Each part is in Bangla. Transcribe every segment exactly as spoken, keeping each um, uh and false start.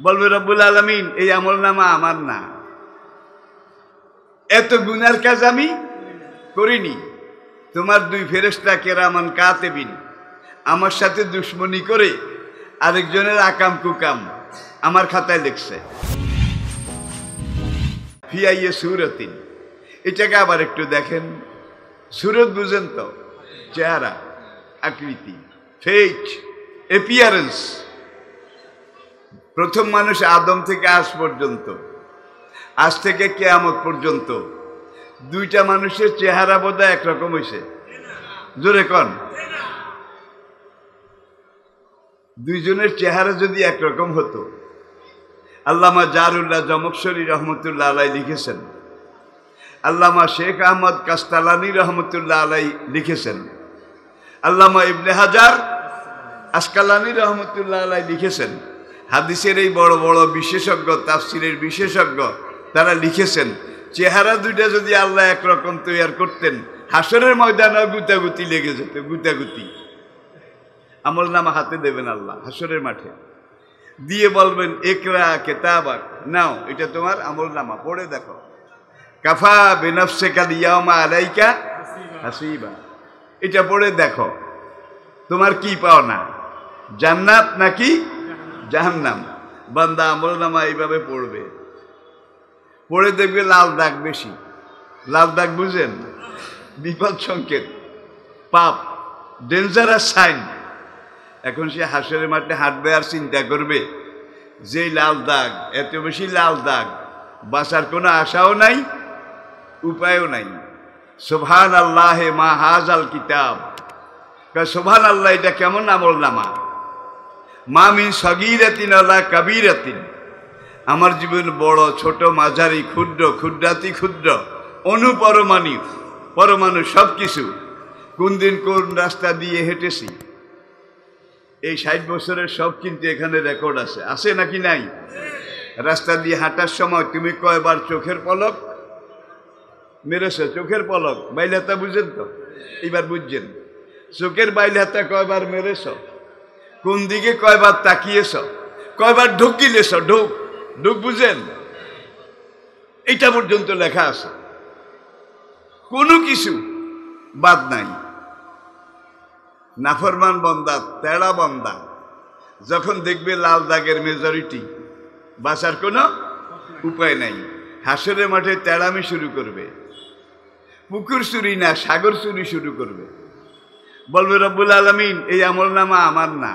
বলবে রব্বুল আলামিন এই আমলনামা আমার না, এত গুনার কাজ আমি করিনি। তোমার দুই ফেরেশতা কেরামান কাতিবিন আমার সাথে দুশ্মনী করে আরেকজনের আকাম কুকাম আমার খাতায় লিখছে। ফিয়াইয়ে সুরতিন, এটাকে আবার একটু দেখেন। সুরত বুঝেন তো? চেহারা, আকৃতি, ফেস, অ্যাপিয়ারেন্স। প্রথম মানুষ আদম থেকে আজ পর্যন্ত, আজ থেকে কিয়ামত পর্যন্ত দুইটা মানুষের চেহারা বোধহয় একরকম হয়েছে। জোরে কন। দুইজনের চেহারা যদি একরকম হতো, আল্লামা জারুল্লাহ জমকশরী রহমতুল্লাহ আলাই লিখেছেন, আল্লামা শেখ আহমদ কাস্তালানি রহমতুল্লাহ আলাই লিখেছেন, আল্লামা ইবনে হাজার আসকালানি রহমতুল্লাহ আলাই লিখেছেন, হাদিসের এই বড় বড় বিশেষজ্ঞ, তাফসিরের বিশেষজ্ঞ, তারা লিখেছেন চেহারা দুইটা যদি আল্লাহ একরকম তৈরি করতেন, হাসরের ময়দানে গুতাগুতি লেগে যেত। গুতাগুতি আমল নামা হাতে দেবেন আল্লাহ হাসরের মাঠে, দিয়ে বলবেন একরা কেতাবাক, নাও এটা তোমার আমল নামা, পড়ে দেখো। কাফা বিনফসিকা ইয়াউমা আলাইকা হাসিবা, এটা পড়ে দেখো তোমার কি পাওনা, জান্নাত নাকি জাহান্নাম। বান্দা আমল নামা এইভাবে পড়বে, পড়ে দেখবে লাল দাগ বেশি। লাল দাগ বুঝেন? বিপদ সংকেত, পাপ, ডেঞ্জারাস সাইন। এখন সে হাসরের মাঠে হাঁটবে আর চিন্তা করবে যে লাল দাগ, এত বেশি লাল দাগ, বাঁচার কোনো আশাও নাই, উপায়ও নাই। সুবহান আল্লাহ মা হাজাল কিতাব, সুবহান আল্লাহ এটা কেমন আমল নামা। মা মিন সগীরাতিন ওয়ালা কাবীরাতিন, আমার জীবন বড় ছোট মাঝারি ক্ষুদ্র ক্ষুদ্রাতি ক্ষুদ্র অনুপরমাণু পরমাণু সব কিছু কোন দিন কোন রাস্তা দিয়ে হেঁটেছি, এই ষাট বছরের সব কিন্তু এখানে রেকর্ড আছে। আছে নাকি নাই? রাস্তা দিয়ে হাঁটার সময় তুমি কয়বার চোখের পলক মেরেছ? চোখের পলক বাইলাতা বুঝেন তো? এবার বুঝছেন চোখের বাইলাতা কয়বার মেরেছ, কোন দিকে কয়বার তাকিয়েছ, কয়বার ঢোক গিলেছ, ঢোক ঢোক বুঝেন? এটা পর্যন্ত লেখা আছে, কোনো কিছু বাদ নাই। নাফরমান বান্দা, তেড়া বান্দা যখন দেখবে লাল দাগের মেজরিটি, বাঁচার কোনো উপায় নাই। হাসরের মাঠে তেড়ামি শুরু করবে, পুকুর চুরি না সাগর চুরি শুরু করবে। বলবে রব্বুল আলামিন এই আমল নামা আমার না,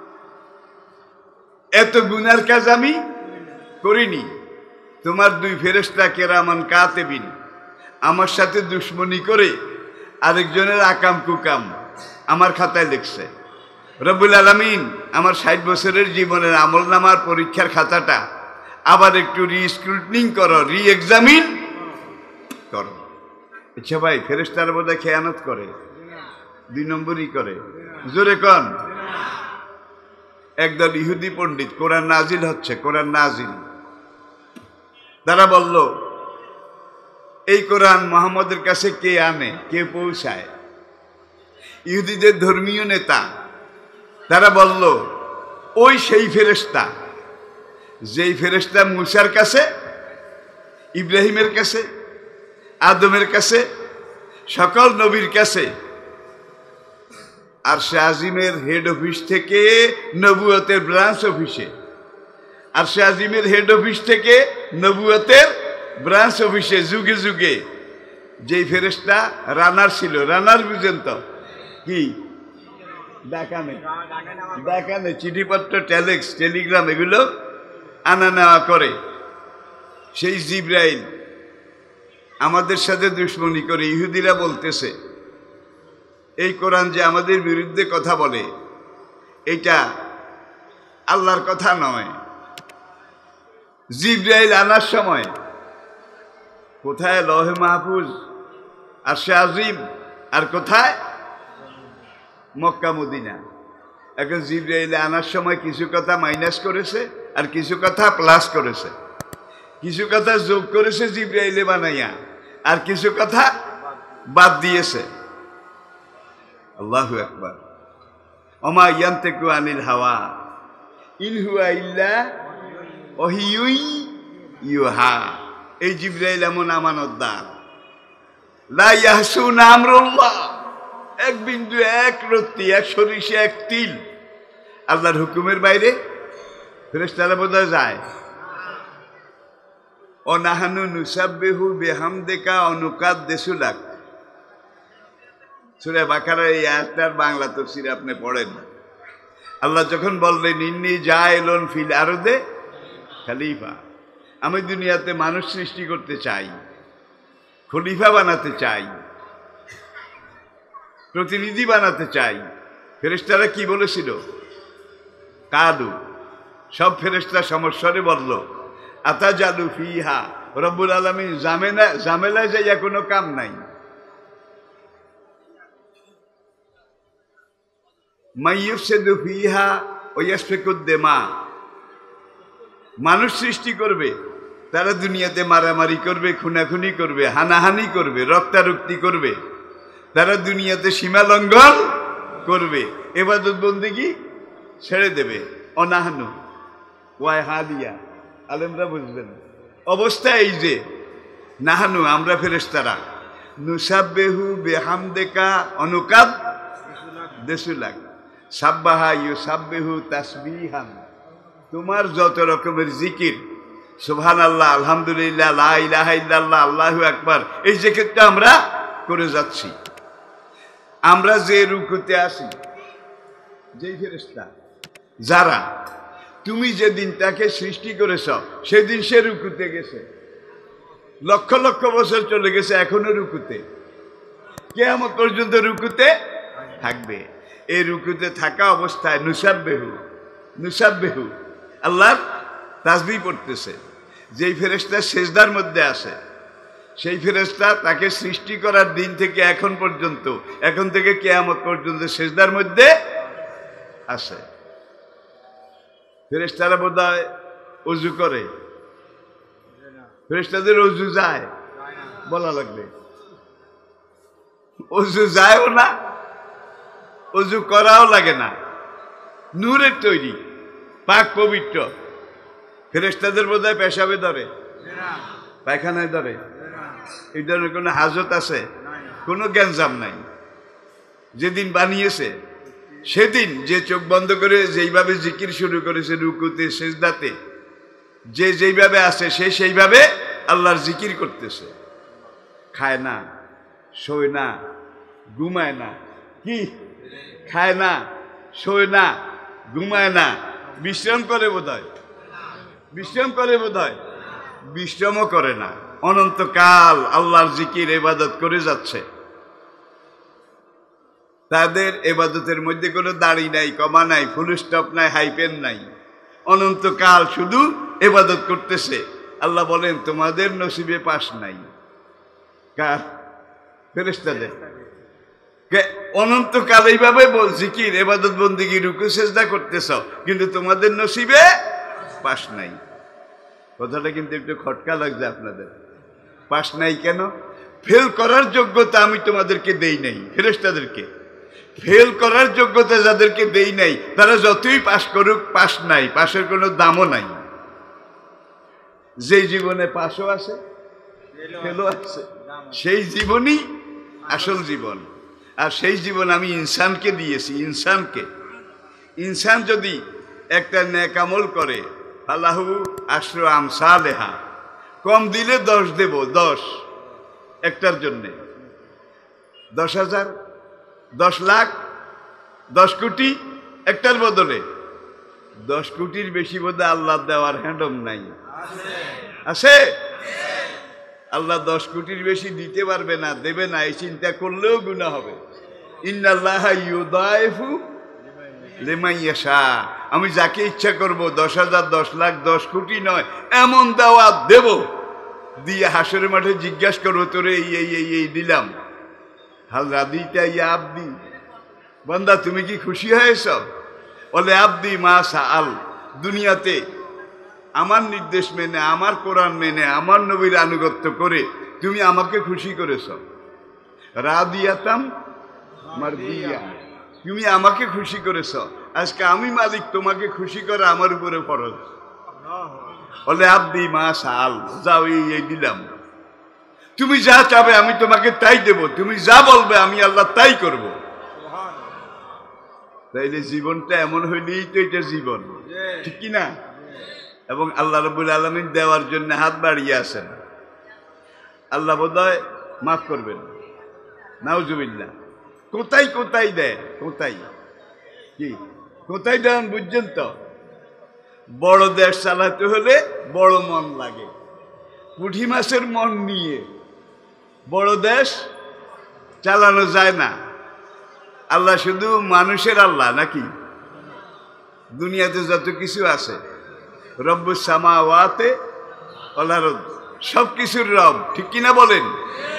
এত গুনার কাজ আমি করিনি। তোমার দুই ফেরেশতা কেরামান কাতিবিন আমার সাথে দুশ্মনী করে আরেকজনের আকাম কুকাম আমার খাতায় লিখছে। রব্বুল আলামিন আমার ষাট বছরের জীবনের আমল নামার পরীক্ষার খাতাটা আবার একটু রিস্ক্রুটনিং করো, রি এক্সামিন করো। আচ্ছা ভাই, ফেরেশতার বোধহয় খেয়ানত করে, দুই নম্বরই করে। জোরে কন। একদল ইহুদি পণ্ডিত, কোরআন নাজিল হচ্ছে, কোরআন নাজিল, তারা বলল এই কোরআন মুহাম্মদের কাছে কে আনে, কে পৌঁছায়? ইহুদিদের ধর্মীয় নেতা তারা বলল ওই সেই ফেরেশতা, যেই ফেরেশতা মুসার কাছে, ইব্রাহিমের কাছে, আদমের কাছে, সকল নবীর কাছে আর সে আজিমের হেড অফিস থেকে নবুয়তের ব্রাঞ্চ অফিসে, আর সে আজিমের হেড অফিস থেকে নবুয়তের ব্রাঞ্চ অফিসে যুগে যুগে যেই ফেরেশতা রানার ছিল। রানার বুঝেন তো? কি ডাকানে, ডাকানে চিঠিপত্র, টেলেক্স, টেলিগ্রাম এগুলো আনা নেওয়া করে। সেই জিব্রাইল আমাদের সাথে দুশ্মনী করে। ইহুদিরা বলতেছে এই কোরআন যে আমাদের বিরুদ্ধে কথা বলে, এটা আল্লাহর কথা নয়। জিব্রাইল আনার সময় কোথায় লৌহে মাহফুজ, আরশে আজিম, আর কোথায় মক্কা মদিনা। এখন জিব্রাইল আনার সময় কিছু কথা মাইনাস করেছে আর কিছু কথা প্লাস করেছে, কিছু কথা যোগ করেছে জিব্রাইলে বানাইয়া, আর কিছু কথা বাদ দিয়েছে। আল্লাহু আকবার। ওমা ইয়ান্তিকু আনিল হাওয়া ইন হুয়া ইল্লা ওহিউই ইউহা। এই জিবরাইল এমন আমানতদার, লা ইয়াহসুনা আমরুল্লাহ, এক বিন্দু এক রত্তি এক সরিষা এক তিল আল্লাহর হুকুমের বাইরে ফেরেশতারা বোঝা যায়। অনাহানু নুসাব্বিহু বিহামদিকা অনুকাদ্দিসু লাক। সূরা বাকারার এই আয়াতটার বাংলা তাফসীর আপনি পড়েন। আল্লাহ যখন বললেন ইন্নী জাইলুন ফিল আরদে খলিফা, আমি দুনিয়াতে মানুষ সৃষ্টি করতে চাই, খলিফা বানাতে চাই, প্রতিনিধি বানাতে চাই। ফেরেশতারা কি বলেছিল? কালু, সব ফেরেশতা সমস্বরে বলল আতাজালু ফিহা, রব্বুল আলামিন জামেলা জামেলায় যাইয়া কোনো কাম নাই। মাইয়ুফসিদু ফিহা ওয়া ইয়াসফিকুদ দিমা, মানুষ সৃষ্টি করবে, তারা দুনিয়াতে মারামারি করবে, খুনাখুনি করবে, হানাহানি করবে, রক্তারক্তি করবে, তারা দুনিয়াতে সীমা লঙ্ঘন করবে, ইবাদত বন্দেগী ছেড়ে দেবে। অনাহানু ওয়াই হাদিয়া, আলেমরা বুঝবেন অবস্থা এই যে নাহানু আমরা ফেরেশতারা নুসাব্বিহু বিহামদিকা অনুকাদ দেসুলাক সাব্বাহা ইউসাব্বিহু তাসবিহান, তোমার যত রকমের জিকির, সুবহানাল্লাহ, আলহামদুলিল্লাহ, লা ইলাহা ইল্লাল্লাহ, আল্লাহু আকবার, এই জিকিরটা আমরা করে যাচ্ছি। আমরা যে রুকুতে আসি, যেই ফেরেশতা যারা, তুমি যেদিন তাকে সৃষ্টি করেছ সেদিন সে রুকুতে গেছে, লক্ষ লক্ষ বছর চলে গেছে, এখনো রুকুতে, কিয়ামত পর্যন্ত রুকুতে থাকবে। এই রুকুতে থাকা অবস্থায় নুসাব্বিহু নুসাব্বিহু আল্লাহর তাসবিহ পড়তেছে। যেই ফেরেশতা সেজদার মধ্যে আসে, সেই ফেরেশতা তাকে সৃষ্টি করার দিন থেকে এখন পর্যন্ত, এখন থেকে কিয়ামত পর্যন্ত সেজদার মধ্যে আসে। ফেরেশতারা বোধহয় ওযু করে, ফেরেশতাদের ওযু যায় বলা লাগবে, ওযু যায়ও না, ওযু করাও লাগে না, নূরের তৈরি, পাক পবিত্র। ফেরেশতাদের বোধহয় পেশাবে ধরে, পায়খানায় ধরে, এই ধরনের কোনো হাজত আছে? কোনো গ্যাঞ্জাম নাই। যেদিন বানিয়েছে সেদিন যে চোখ বন্ধ করে যেইভাবে জিকির শুরু করেছে রুকুতে সেজদাতে, যে যেইভাবে আছে সে সেইভাবে আল্লাহর জিকির করতেছে। খায় না, শোয় না, ঘুমায় না, কি খায় না, শোয় না, ঘুমায় না, বিশ্রাম করে বোধহয়, বিশ্রাম করে বোধহয় বিশ্রামও করে না, অনন্তকাল আল্লাহর জিকির ইবাদত করে যাচ্ছে। তাদের ইবাদতের মধ্যে কোনো দাড়ি নাই, কমা নাই, ফুল স্টপ নাই, হাইপেন নাই, অনন্তকাল শুধু ইবাদত করতেছে। আল্লাহ বলেন তোমাদের নসিবে পাস নাই। কার? ফেরেশতাদের। অনন্তকাল এইভাবে জিকির ইবাদত বন্দেগী রুকু সেজদা করতেছ, কিন্তু তোমাদের নসিবে পাস নাই। কথাটা কিন্তু একটু খটকা লাগছে আপনাদের। পাস নাই কেন? ফেল করার যোগ্যতা আমি তোমাদেরকে দেই নাই। ফেরেশতাদেরকে ফেল করার যোগ্যতা যাদেরকে দেই নাই, তারা যতই পাস করুক পাস নাই, পাশের কোনো দামও নাই। যে জীবনে পাসও আছে, ফেলও আছে, সেই জীবনই আসল জীবন। আর সেই জীবন আমি ইনসানকে দিয়েছি। ইনসানকে ইনসান যদি একটা নেক আমল করে, ফালাহু আশরু আমসালেহা, কম দিলে দশ দেব, দশ একটার জন্যে, দশ হাজার, দশ লাখ, দশ কোটি একটার বদলে। দশ কোটির বেশি বোধহয় আল্লাহ দেওয়ার হ্যান্ডম নাই, আছে? আল্লাহ দশ কোটির বেশি দিতে পারবে না, দেবে না, এই চিন্তা করলেও গুনাহ হবে। ইন্নাল্লাহা ইউদাইফু লিমান ইয়াশা, আমি যাকে ইচ্ছা করব দশ হাজার, দশ লাখ, দশ কোটি নয়, এমন দাওয়াত দেব, দিয়ে হাসরের মাঠে জিজ্ঞাসা করবো তোরে এই এই এই এই দিলাম, হাল রাদিতা ইয়া আব্দি, বান্দা তুমি কি খুশি হয়েছ? বলে আব্দি মা সাআল, দুনিয়াতে আমার নির্দেশ মেনে, আমার কোরআন মেনে, আমার নবীর আনুগত্য করে তুমি আমাকে খুশি করেছ। রাদিয়াতাম মারদিয়া, তুমি আমাকে খুশি করেছ, আজকে আমি মালিক, তোমাকে খুশি করা আমার উপরে ফরজ। বলে আব্দি মা সাল, যাও এই দিলাম, তুমি যা চাবে আমি তোমাকে তাই দেব, তুমি যা বলবে আমি আল্লাহ তাই করব। তাইলে জীবনটা এমন হইলেই তো এটা জীবন, ঠিক কিনা? এবং আল্লাহ রাব্বুল আলামিন দেওয়ার জন্য হাত বাড়িয়ে আছেন। আল্লাহ বোধহয় মাফ করবেন, নাউজুবিল্লাহ। কোথায় কোথায় দেয়, কোথায় কি কোথায় দেন বুঝছেন তো? বড় দেশ চালাতে হলে বড় মন লাগে। পুঁটি মাছের মন নিয়ে বড় দেশ চালানো যায় না। আল্লাহ শুধু মানুষের আল্লাহ নাকি? দুনিয়াতে যত কিছু আছে, রব্বুস সামাওয়াতে ওয়াল আরদ, সব কিছুর রব, ঠিক কিনা বলেন?